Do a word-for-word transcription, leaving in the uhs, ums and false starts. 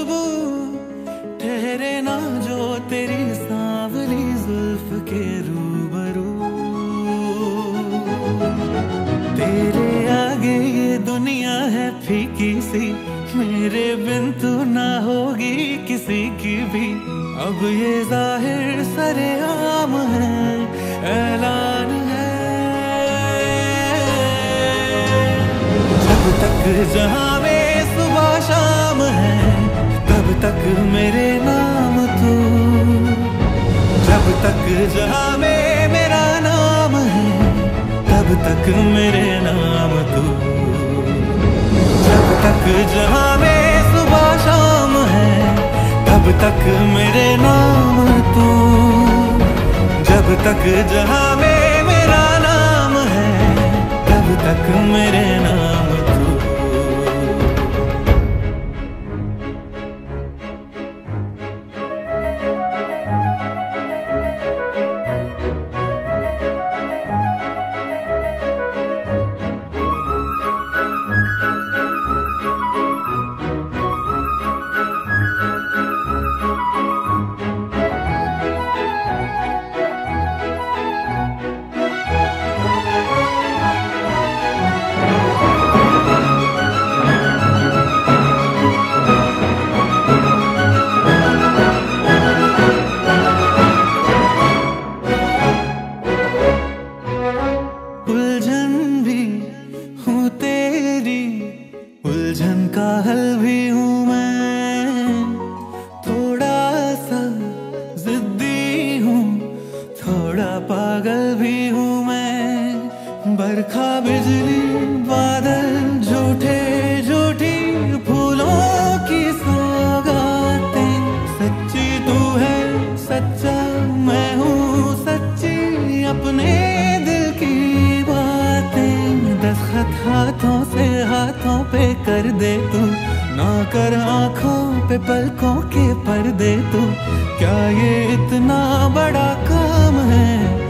खुशबू ठहरे ना जो तेरी सांवली जुल्फ के रूबरू। तेरे आगे ये दुनिया है फीकी सी, मेरे बिन तू ना होगी किसी की भी। अब ये जाहिर सरेआम है, ऐलान है, जब तक जहां में सुबह शाम है तब तक मेरे नाम तू। जब तक जहां में मेरा नाम है तब तक मेरे नाम तू। जब तक जहां में सुबह शाम है तब तक मेरे नाम तू। जब तक जहां में मेरा नाम है तब तक मेरे नाम तू। उलझन भी हूँ तेरी, उलझन का हल भी हूँ मैं। थोड़ा सा जिद्दी हूँ, थोड़ा पागल भी हूँ मैं। बरखा बिजली बादल झूठे झूठी फूलों की सौगातें। सच्ची तू है सच्चा मैं हूँ सच्ची, अपने दस्तखत हाथों से हाथों पे कर दे तू, ना कर आंखों पे पलकों के पर्दे तू। क्या ये इतना बड़ा काम है?